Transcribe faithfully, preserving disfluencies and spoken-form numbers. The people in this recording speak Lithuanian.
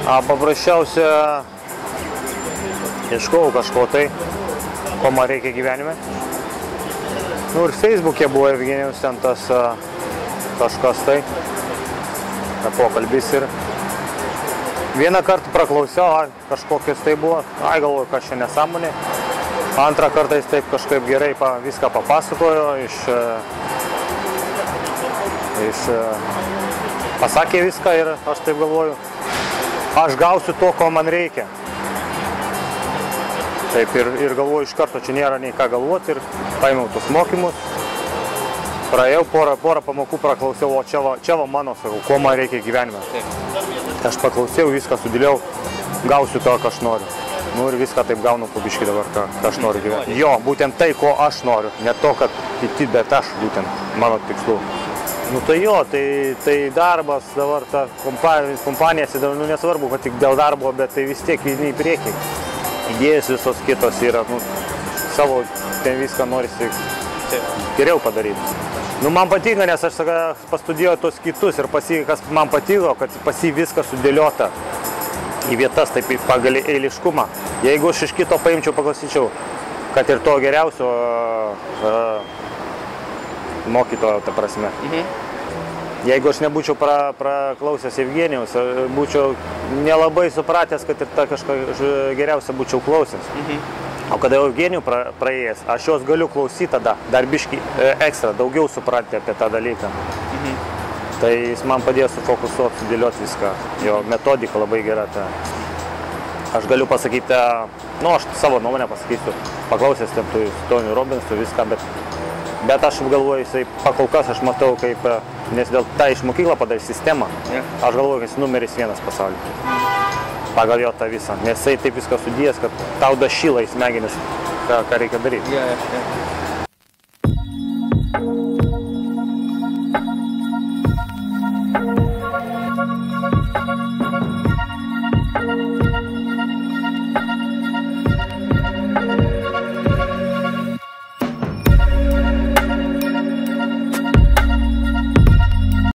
A, paprasčiausia, ieškau kažko tai, ko man reikia gyvenime. Nu ir Facebook'e buvo Evgenijus ten tas a, kažkas tai, pokalbis ir vieną kartą praklausiau, ai, kažkokius tai buvo, ai galvoju, kas čia nesąmonė. Antrą kartą jis taip kažkaip gerai pa, viską papasakojo, iš, iš, pasakė viską ir aš taip galvoju, aš gausiu to, ko man reikia. Taip ir, ir galvoju iš karto, čia nėra nei ką galvoti ir paėmiau tos mokymus. Praėjau porą, porą pamokų, praklausiau, o čia va, čia va mano, sakau, ko man reikia gyvenime. Taip. Aš paklausiau, viską sudėliau, gausiu to, ką aš noriu. Nu ir viską taip gaunu po biškį dabar, ką, ką aš noriu gyventi. Jo, būtent tai, ko aš noriu, ne to, kad kiti, bet aš būtent mano tikslu. Nu tai jo, tai, tai darbas dabar, ta kompanija, kompanijasi, nu nesvarbu, kad tik dėl darbo, bet tai vis tiek eini į priekį. Idėjas visos kitos yra, nu, savo ten viską norisi geriau padaryti. Nu, man patinka, nes aš pastudijuoju tos kitus ir pas jį, kas man patiko, kad pas jį viskas sudėliota į vietas, taip pagal eiliškumą. Jeigu aš iš kito paimčiau, paklausyčiau, kad ir to geriausio uh, mokytojo, ta prasme. Mhm. Jeigu aš nebūčiau pra, praklausęs Evgenijaus, būčiau nelabai supratęs, kad ir tą kažką geriausią būčiau klausęs. Mhm. O kada jau Evgenijų pra, praėjęs, aš jos galiu klausyti tada, dar biškį e, ekstra, daugiau supratę apie tą dalyką. Mhm. Tai jis man padėjo sufokusuoti, sudėlioti viską. Jo metodika labai gera. Ta. Aš galiu pasakyti, nu aš savo nuomonę pasakysiu, paklausęs ten tų Tony Robbinsų viską, bet, bet aš galvoju, jisai pakol kas aš matau, kaip, nes dėl tą iš mokyklą padarė sistemą, yeah. Aš galvoju, kad jis numeris vienas pasaulyje. Pagal jo tą visą, nes jisai taip viską sudėjęs, kad tau dašyla į smegenis, ką, ką reikia daryti. Yeah, yeah, yeah.